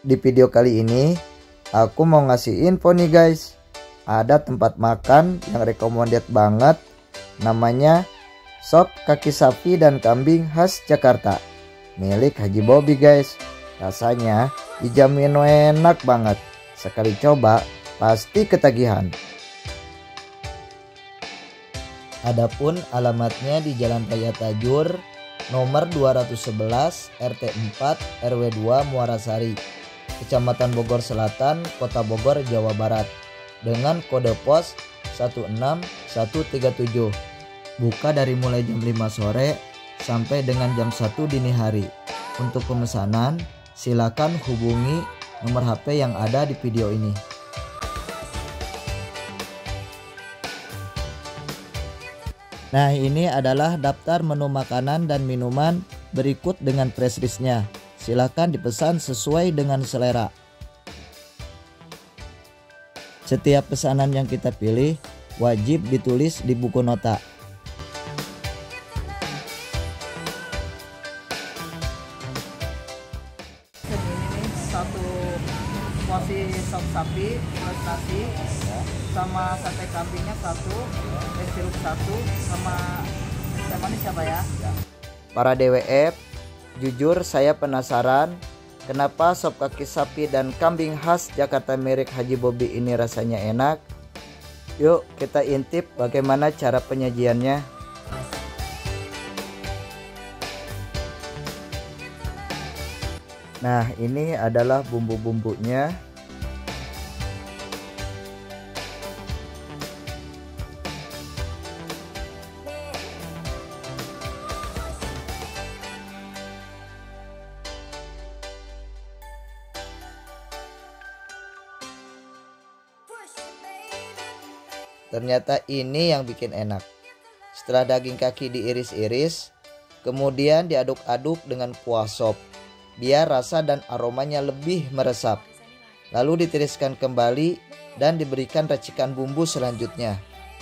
Di video kali ini aku mau ngasih info nih guys. Ada tempat makan yang recommended banget, namanya Sop Kaki Sapi dan Kambing khas Jakarta, milik Haji Bobby guys. Rasanya dijamin enak banget. Sekali coba pasti ketagihan. Adapun alamatnya di Jalan Raya Tajur nomor 211 RT 4 RW 2 Muarasari, Kecamatan Bogor Selatan, Kota Bogor, Jawa Barat, dengan kode pos 16137. Buka dari mulai jam 5 sore sampai dengan jam 1 dini hari. Untuk pemesanan silakan hubungi nomor HP yang ada di video ini. Nah, ini adalah daftar menu makanan dan minuman berikut dengan press list-nya. Silakan dipesan sesuai dengan selera. Setiap pesanan yang kita pilih wajib ditulis di buku nota. Ini satu porsi sop sapi plus nasi, sama sate kambingnya satu, es jeruk satu, sama teh manis siapa ya? Para DWF, jujur saya penasaran kenapa sop kaki sapi dan kambing khas Jakarta milik Haji Bobby ini rasanya enak. Yuk kita intip bagaimana cara penyajiannya. Nah, ini adalah bumbu-bumbunya. Ternyata ini yang bikin enak. Setelah daging kaki diiris-iris, kemudian diaduk-aduk dengan kuah sop, biar rasa dan aromanya lebih meresap. Lalu ditiriskan kembali dan diberikan racikan bumbu selanjutnya.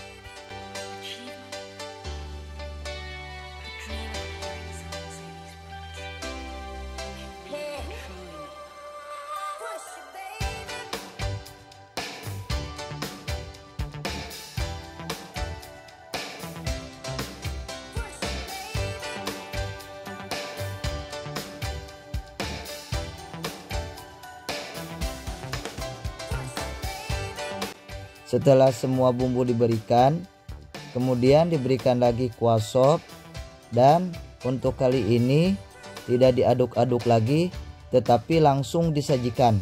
Setelah semua bumbu diberikan, kemudian diberikan lagi kuah sop, dan untuk kali ini tidak diaduk-aduk lagi tetapi langsung disajikan.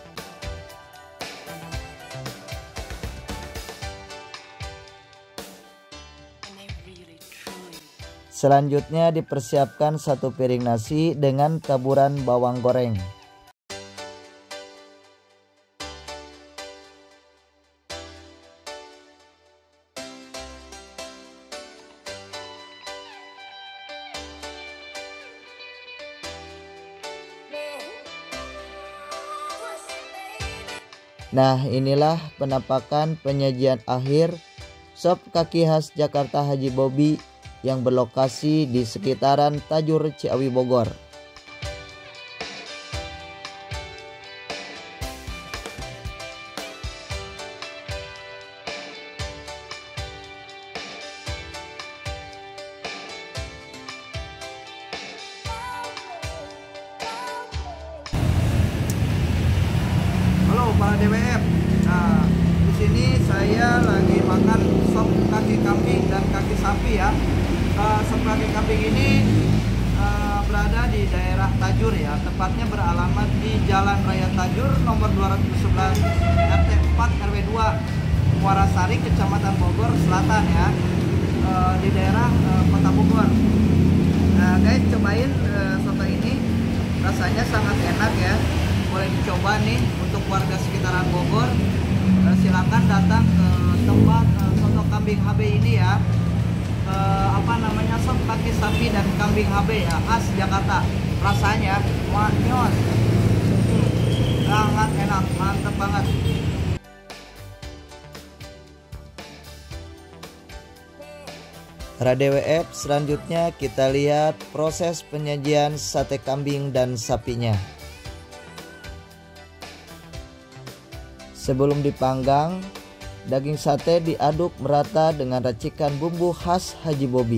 Selanjutnya dipersiapkan satu piring nasi dengan taburan bawang goreng. Nah, inilah penampakan penyajian akhir sop kaki khas Jakarta Haji Bobby yang berlokasi di sekitaran Tajur Ciawi Bogor. Halo para DWF. Nah, di sini saya lagi makan sop kaki kambing dan kaki sapi ya. Sop kaki kambing ini berada di daerah Tajur ya. Tepatnya beralamat di Jalan Raya Tajur nomor 211 RT 4 RW 2 Muarasari, Kecamatan Bogor Selatan ya. Di daerah Kota Bogor. Nah, guys, cobain soto ini. Rasanya sangat enak ya. Boleh dicoba nih untuk warga sekitaran Bogor. Silakan datang ke tempat soto kambing HB ini ya. Sop kaki sapi dan kambing HB ya, khas Jakarta. Rasanya manyos, sangat enak, mantep banget. Para DWF, selanjutnya kita lihat proses penyajian sate kambing dan sapinya. Sebelum dipanggang, daging sate diaduk merata dengan racikan bumbu khas Haji Bobi.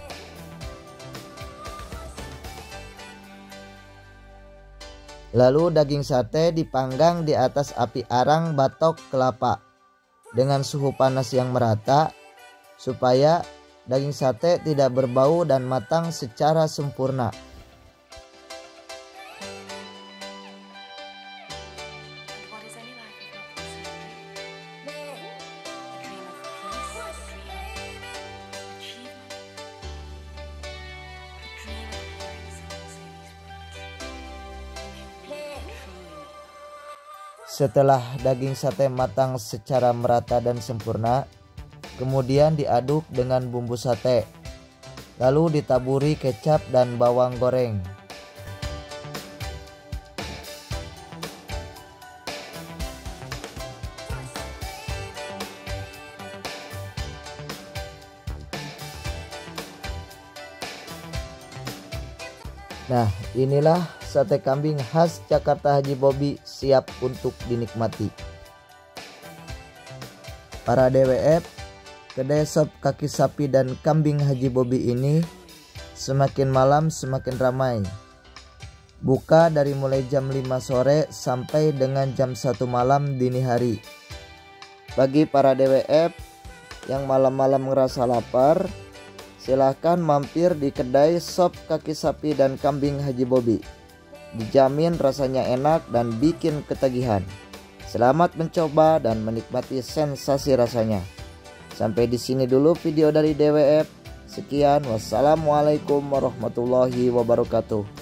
Lalu daging sate dipanggang di atas api arang batok kelapa dengan suhu panas yang merata supaya daging sate tidak berbau dan matang secara sempurna. Setelah daging sate matang secara merata dan sempurna, kemudian diaduk dengan bumbu sate, lalu ditaburi kecap dan bawang goreng. Nah, inilah sate kambing khas Jakarta Haji Bobi siap untuk dinikmati. Para DWF, kedai sop kaki sapi dan kambing Haji Bobi ini semakin malam semakin ramai. Buka dari mulai jam 5 sore sampai dengan jam 1 malam dini hari. Bagi para DWF yang malam-malam ngerasa lapar, silahkan mampir di kedai sop kaki sapi dan kambing Haji Bobi. Dijamin rasanya enak dan bikin ketagihan. Selamat mencoba dan menikmati sensasi rasanya. Sampai di sini dulu video dari DWF. Sekian, wassalamualaikum warahmatullahi wabarakatuh.